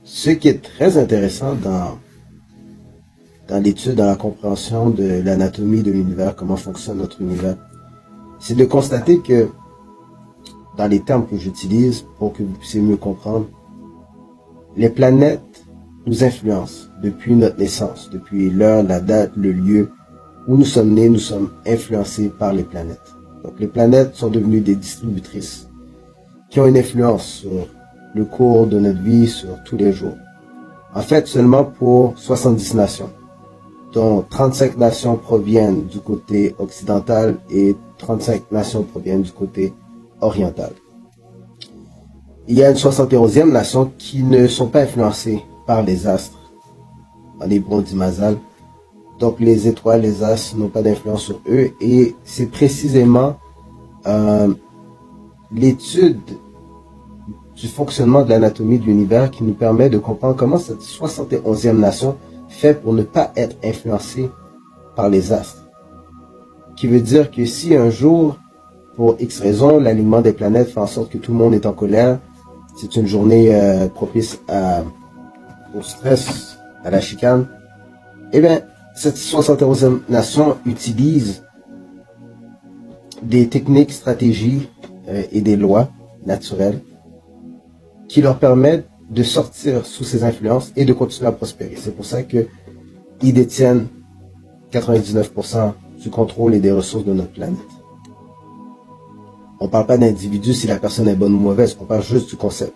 Ce qui est très intéressant dans l'étude, dans la compréhension de l'anatomie de l'univers, comment fonctionne notre univers, c'est de constater que, dans les termes que j'utilise pour que vous puissiez mieux comprendre, les planètes nous influencent depuis notre naissance, depuis l'heure, la date, le lieu où nous sommes nés, nous sommes influencés par les planètes. Donc les planètes sont devenues des distributrices qui ont une influence sur le cours de notre vie, sur tous les jours. En fait, seulement pour 70 nations, dont 35 nations proviennent du côté occidental et 35 nations proviennent du côté oriental. Il y a une 71e nation qui ne sont pas influencées par les astres. En hébreu, on dit Mazal. Donc les étoiles, les astres n'ont pas d'influence sur eux. Et c'est précisément l'étude du fonctionnement de l'anatomie de l'univers qui nous permet de comprendre comment cette 71e nation fait pour ne pas être influencée par les astres. Qui veut dire que si un jour, pour X raison, l'alignement des planètes fait en sorte que tout le monde est en colère, c'est une journée propice au stress, à la chicane, eh bien, cette 71e nation utilise des techniques, stratégies et des lois naturelles qui leur permettent de sortir sous ces influences et de continuer à prospérer. C'est pour ça que ils détiennent 99% du contrôle et des ressources de notre planète. On ne parle pas d'individu si la personne est bonne ou mauvaise, on parle juste du concept.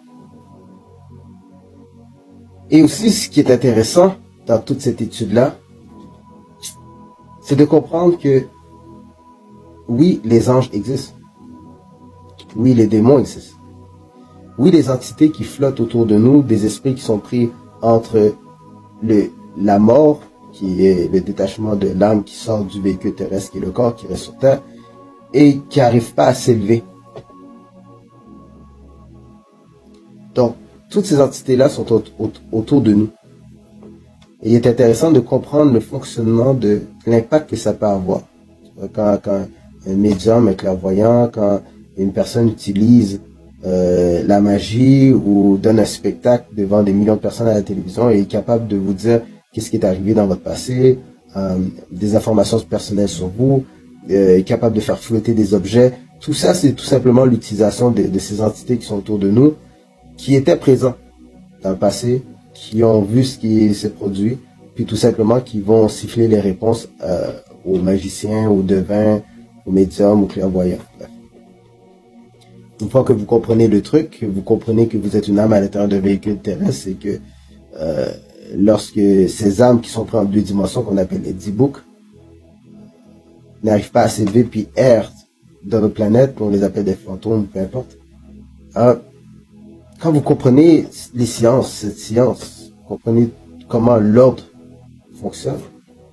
Et aussi, ce qui est intéressant dans toute cette étude-là, c'est de comprendre que oui, les anges existent. Oui, les démons existent. Oui, les entités qui flottent autour de nous, des esprits qui sont pris entre la mort, qui est le détachement de l'âme qui sort du véhicule terrestre, qui est le corps qui reste sur Terre, et qui n'arrive pas à s'élever. Donc, toutes ces entités-là sont autour de nous. Et il est intéressant de comprendre le fonctionnement de l'impact que ça peut avoir. Quand un médium, un clairvoyant, quand une personne utilise la magie ou donne un spectacle devant des millions de personnes à la télévision et est capable de vous dire qu'est-ce qui est arrivé dans votre passé, des informations personnelles sur vous, est capable de faire flotter des objets. Tout ça, c'est tout simplement l'utilisation de ces entités qui sont autour de nous, qui étaient présents dans le passé, qui ont vu ce qui s'est produit, puis tout simplement qui vont siffler les réponses aux magiciens, aux devins, aux médiums, aux clairvoyants. Bref. Une fois que vous comprenez le truc, vous comprenez que vous êtes une âme à l'intérieur d'un véhicule terrestre, et que lorsque ces âmes qui sont prises en 2 dimensions, qu'on appelle les Dibouks, n'arrivent pas à s'élever puis errent dans notre planète, on les appelle des fantômes, peu importe. Quand vous comprenez les sciences, cette science, vous comprenez comment l'ordre fonctionne,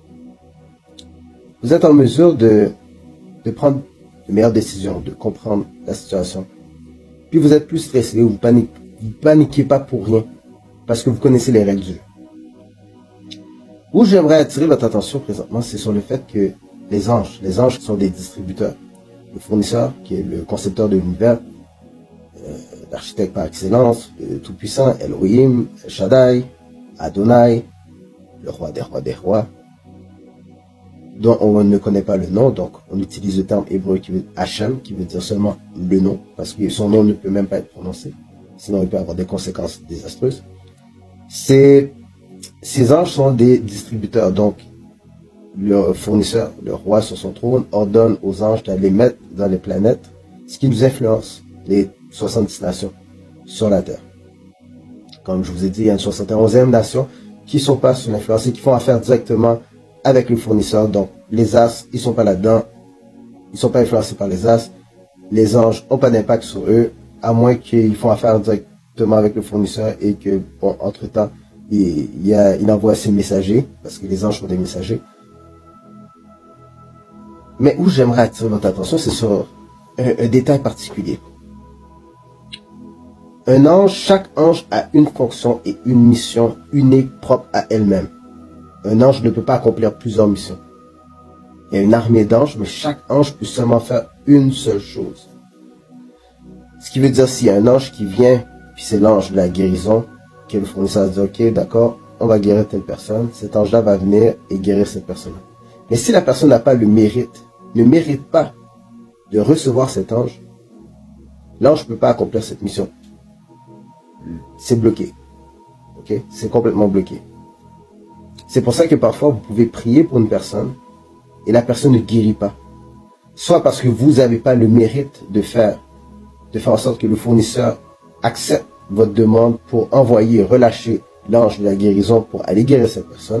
vous êtes en mesure de prendre de meilleures décisions, de comprendre la situation. Puis vous êtes plus stressé, vous paniquez pas pour rien, parce que vous connaissez les règles du jeu. Où j'aimerais attirer votre attention présentement, c'est sur le fait que les anges qui sont des distributeurs, le fournisseur qui est le concepteur de l'univers, l'architecte par excellence, le tout-puissant, Elohim, El Shaddai, Adonai, le roi des rois, dont on ne connaît pas le nom, donc on utilise le terme hébreu qui veut Hachem, qui veut dire seulement le nom, parce que son nom ne peut même pas être prononcé, sinon il peut avoir des conséquences désastreuses. Ces anges sont des distributeurs, donc le fournisseur, le roi sur son trône, ordonne aux anges d'aller mettre dans les planètes ce qui nous influence, les 70 nations sur la Terre. Comme je vous ai dit, il y a une 71e nation qui sont pas sous l'influence et qui font affaire directement avec le fournisseur. Donc, les astres, ils sont pas là-dedans. Ils sont pas influencés par les astres. Les anges ont pas d'impact sur eux, à moins qu'ils font affaire directement avec le fournisseur et que, bon, entre-temps, il envoie ses messagers, parce que les anges sont des messagers. Mais où j'aimerais attirer votre attention, c'est sur un détail particulier. Chaque ange a une fonction et une mission unique propre à elle-même. Un ange ne peut pas accomplir plusieurs missions. Il y a une armée d'anges, mais chaque ange peut seulement faire une seule chose. Ce qui veut dire, s'il y a un ange qui vient, puis c'est l'ange de la guérison, que le fournisseur a dit, ok, d'accord, on va guérir telle personne, cet ange-là va venir et guérir cette personne. Mais si la personne n'a pas le mérite, ne mérite pas de recevoir cet ange, l'ange ne peut pas accomplir cette mission. C'est bloqué. Ok? C'est complètement bloqué. C'est pour ça que parfois vous pouvez prier pour une personne et la personne ne guérit pas. Soit parce que vous n'avez pas le mérite de faire en sorte que le fournisseur accepte votre demande pour envoyer, relâcher l'ange de la guérison pour aller guérir cette personne,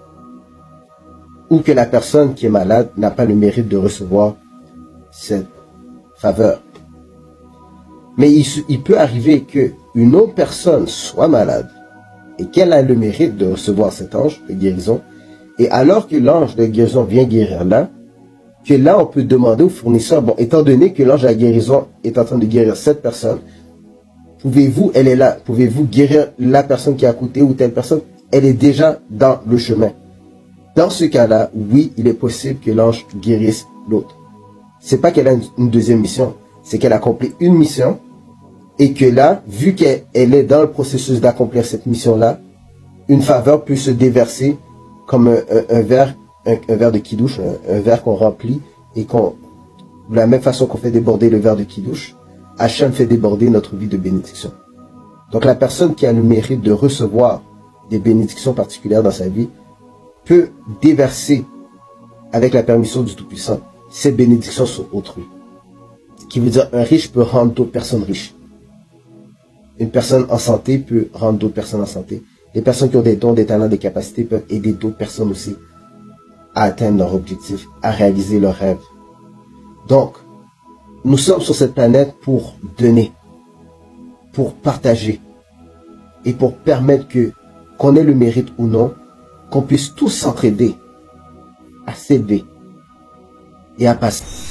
ou que la personne qui est malade n'a pas le mérite de recevoir cette faveur. Mais il peut arriver qu'une autre personne soit malade et qu'elle a le mérite de recevoir cet ange de guérison, et alors que l'ange de guérison vient guérir là, que là on peut demander au fournisseur, bon, étant donné que l'ange de la guérison est en train de guérir cette personne, pouvez-vous, elle est là, pouvez-vous guérir la personne qui est à côté ou telle personne, elle est déjà dans le chemin. Dans ce cas-là, oui, il est possible que l'ange guérisse l'autre. C'est pas qu'elle a une deuxième mission, c'est qu'elle accomplit une mission et que là, vu qu'elle est dans le processus d'accomplir cette mission-là, une faveur peut se déverser comme un verre de kidouche, un verre qu'on remplit et de la même façon qu'on fait déborder le verre de kidouche, Hachem fait déborder notre vie de bénédiction. Donc la personne qui a le mérite de recevoir des bénédictions particulières dans sa vie peut déverser avec la permission du Tout-Puissant ces bénédictions sur autrui. Ce qui veut dire un riche peut rendre d'autres personnes riches. Une personne en santé peut rendre d'autres personnes en santé. Les personnes qui ont des dons, des talents, des capacités peuvent aider d'autres personnes aussi à atteindre leur objectif, à réaliser leurs rêves. Donc, nous sommes sur cette planète pour donner, pour partager et pour permettre qu'on ait le mérite ou non, qu'on puisse tous s'entraider à s'élever et à passer.